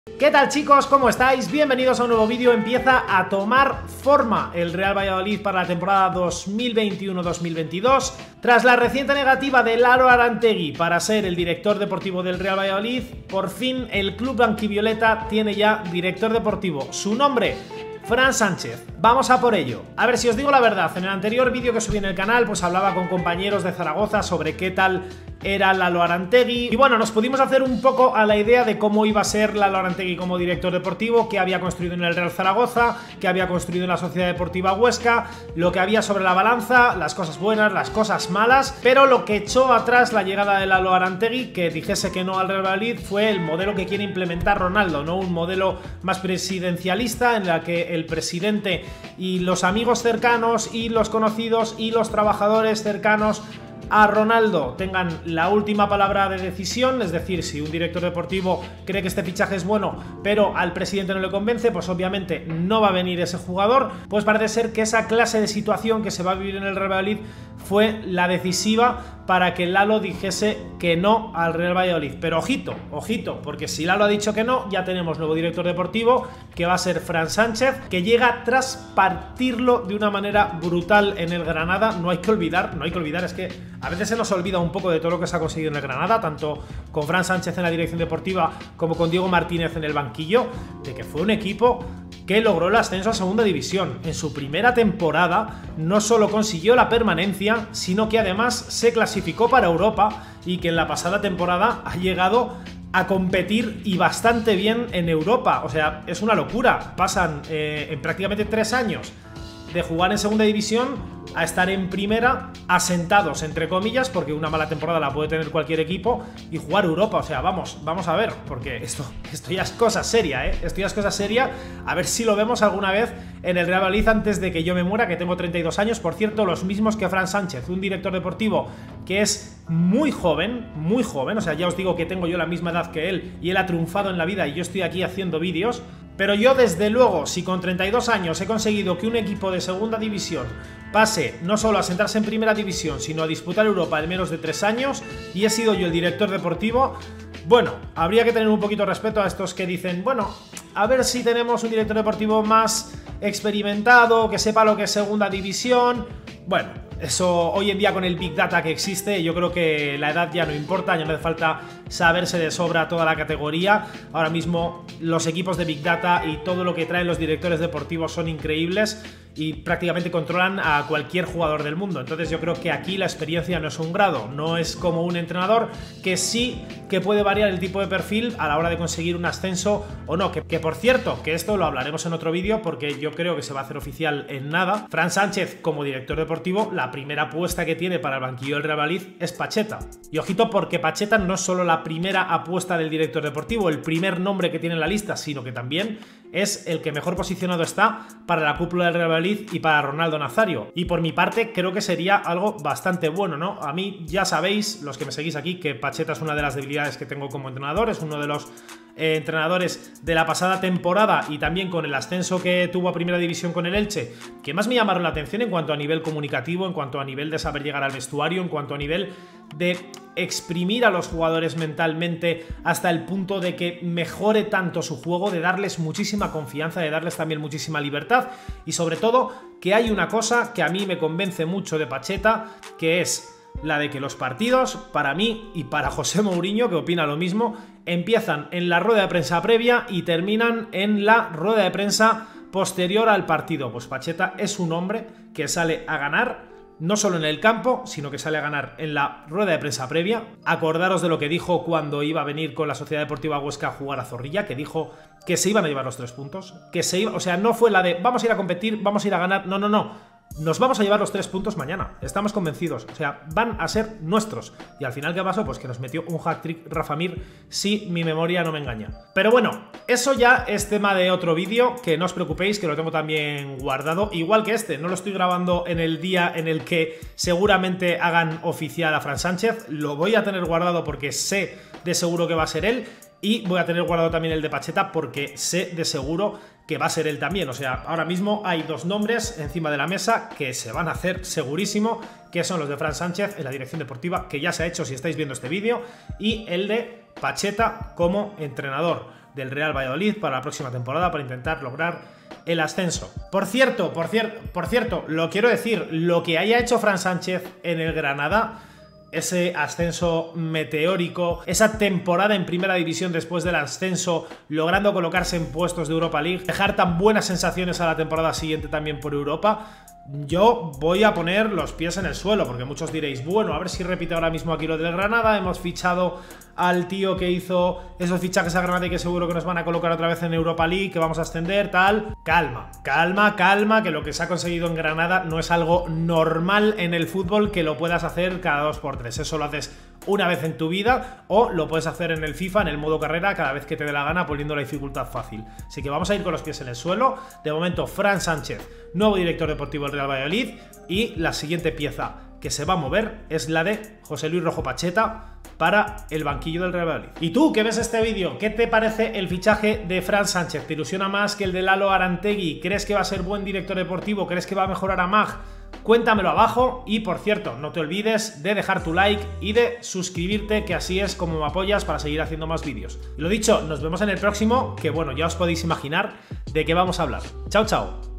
¿Qué tal, chicos? ¿Cómo estáis? Bienvenidos a un nuevo vídeo. Empieza a tomar forma el Real Valladolid para la temporada 2021-2022. Tras la reciente negativa de Lalo Arantegui para ser el director deportivo del Real Valladolid, por fin el club blanquivioleta tiene ya director deportivo. Su nombre: Fran Sánchez. Vamos a por ello. A ver, si os digo la verdad, en el anterior vídeo que subí en el canal pues hablaba con compañeros de Zaragoza sobre qué tal era Lalo Arantegui, y bueno, nos pudimos hacer un poco a la idea de cómo iba a ser Lalo Arantegui como director deportivo, qué había construido en el Real Zaragoza, qué había construido en la Sociedad Deportiva Huesca, lo que había sobre la balanza, las cosas buenas, las cosas malas, pero lo que echó atrás la llegada de Lalo Arantegui, que dijese que no al Real Valladolid, fue el modelo que quiere implementar Ronaldo, ¿no? Un modelo más presidencialista en la que el presidente y los amigos cercanos y los conocidos y los trabajadores cercanos a Ronaldo tengan la última palabra de decisión. Es decir, si un director deportivo cree que este fichaje es bueno, pero al presidente no le convence, pues obviamente no va a venir ese jugador. Pues parece ser que esa clase de situación que se va a vivir en el Real Valladolid fue la decisiva para que Lalo dijese que no al Real Valladolid. Pero ojito, ojito, porque si Lalo ha dicho que no, ya tenemos nuevo director deportivo, que va a ser Fran Sánchez, que llega tras partirlo de una manera brutal en el Granada. No hay que olvidar, es que a veces se nos olvida un poco de todo lo que se ha conseguido en el Granada, tanto con Fran Sánchez en la dirección deportiva como con Diego Martínez en el banquillo, de que fue un equipo que logró el ascenso a segunda división. En su primera temporada no solo consiguió la permanencia, sino que además se clasificó para Europa, y que en la pasada temporada ha llegado a competir y bastante bien en Europa. O sea, es una locura. Pasan en prácticamente 3 años de jugar en segunda división a estar en primera, asentados entre comillas, porque una mala temporada la puede tener cualquier equipo, y jugar Europa. O sea, vamos a ver, porque esto ya es cosa seria, ¿eh? Esto ya es cosa seria. A ver si lo vemos alguna vez en el Real Valladolid antes de que yo me muera, que tengo 32 años, por cierto, los mismos que Fran Sánchez, un director deportivo que es muy joven, o sea, ya os digo que tengo yo la misma edad que él, y él ha triunfado en la vida y yo estoy aquí haciendo vídeos. Pero yo, desde luego, si con 32 años he conseguido que un equipo de segunda división pase no solo a sentarse en primera división, sino a disputar Europa en menos de 3 años, y he sido yo el director deportivo, bueno, habría que tener un poquito de respeto a estos que dicen, bueno, a ver si tenemos un director deportivo más experimentado, que sepa lo que es segunda división. Bueno, eso hoy en día, con el Big Data que existe, yo creo que la edad ya no importa, ya no hace falta saberse de sobra toda la categoría. Ahora mismo los equipos de Big Data y todo lo que traen los directores deportivos son increíbles y prácticamente controlan a cualquier jugador del mundo. Entonces yo creo que aquí la experiencia no es un grado, no es como un entrenador, que sí que puede variar el tipo de perfil a la hora de conseguir un ascenso o no. Que por cierto, que esto lo hablaremos en otro vídeo, porque yo creo que se va a hacer oficial en nada. Fran Sánchez como director deportivo, la primera apuesta que tiene para el banquillo del Real Valladolid es Pacheta. Y ojito, porque Pacheta no es solo la primera apuesta del director deportivo, el primer nombre que tiene en la lista, sino que también es el que mejor posicionado está para la cúpula del Real Valladolid y para Ronaldo Nazario. Y por mi parte creo que sería algo bastante bueno, ¿no? A mí ya sabéis, los que me seguís aquí, que Pacheta es una de las debilidades que tengo como entrenador, es uno de los entrenadores de la pasada temporada, y también con el ascenso que tuvo a primera división con el Elche, que más me llamaron la atención en cuanto a nivel comunicativo, en cuanto a nivel de saber llegar al vestuario, en cuanto a nivel de exprimir a los jugadores mentalmente hasta el punto de que mejore tanto su juego, de darles muchísima confianza, de darles también muchísima libertad. Y sobre todo, que hay una cosa que a mí me convence mucho de Pacheta, que es la de que los partidos, para mí y para José Mourinho, que opina lo mismo, empiezan en la rueda de prensa previa y terminan en la rueda de prensa posterior al partido. Pues Pacheta es un hombre que sale a ganar, no solo en el campo, sino que sale a ganar en la rueda de prensa previa. Acordaros de lo que dijo cuando iba a venir con la Sociedad Deportiva Huesca a jugar a Zorrilla, que dijo que se iban a llevar los 3 puntos, que se iba, o sea, no fue la de vamos a ir a competir, vamos a ir a ganar, no. Nos vamos a llevar los 3 puntos mañana, estamos convencidos, o sea, van a ser nuestros. Y al final, ¿qué pasó? Pues que nos metió un hat-trick Rafa Mir, si mi memoria no me engaña. Pero bueno, eso ya es tema de otro vídeo, que no os preocupéis, que lo tengo también guardado. Igual que este, no lo estoy grabando en el día en el que seguramente hagan oficial a Fran Sánchez, lo voy a tener guardado porque sé de seguro que va a ser él. Y voy a tener guardado también el de Pacheta porque sé de seguro que va a ser él también. O sea, ahora mismo hay 2 nombres encima de la mesa que se van a hacer segurísimo, que son los de Fran Sánchez en la dirección deportiva, que ya se ha hecho si estáis viendo este vídeo, y el de Pacheta como entrenador. del Real Valladolid para la próxima temporada para intentar lograr el ascenso. Por cierto, lo quiero decir, lo que haya hecho Fran Sánchez en el Granada, ese ascenso meteórico, esa temporada en primera división después del ascenso, logrando colocarse en puestos de Europa League, dejar tan buenas sensaciones a la temporada siguiente también por Europa, yo voy a poner los pies en el suelo, porque muchos diréis, bueno, a ver si repite ahora mismo aquí lo del Granada, hemos fichado al tío que hizo esos fichajes a Granada y que seguro que nos van a colocar otra vez en Europa League, que vamos a ascender, tal. Calma, que lo que se ha conseguido en Granada no es algo normal en el fútbol que lo puedas hacer cada 2x3, eso lo haces una vez en tu vida o lo puedes hacer en el FIFA, en el modo carrera, cada vez que te dé la gana poniendo la dificultad fácil. Así que vamos a ir con los pies en el suelo. De momento, Fran Sánchez, nuevo director deportivo del Real Valladolid, y la siguiente pieza que se va a mover es la de José Luis Rojo Pacheta para el banquillo del Real Valladolid. Y tú, que ves este vídeo, ¿qué te parece el fichaje de Fran Sánchez? ¿Te ilusiona más que el de Lalo Arantegui? ¿Crees que va a ser buen director deportivo? ¿Crees que va a mejorar a Mag? Cuéntamelo abajo y, por cierto, no te olvides de dejar tu like y de suscribirte, que así es como me apoyas para seguir haciendo más vídeos. Y lo dicho, nos vemos en el próximo, que bueno, ya os podéis imaginar de qué vamos a hablar. Chao, chao.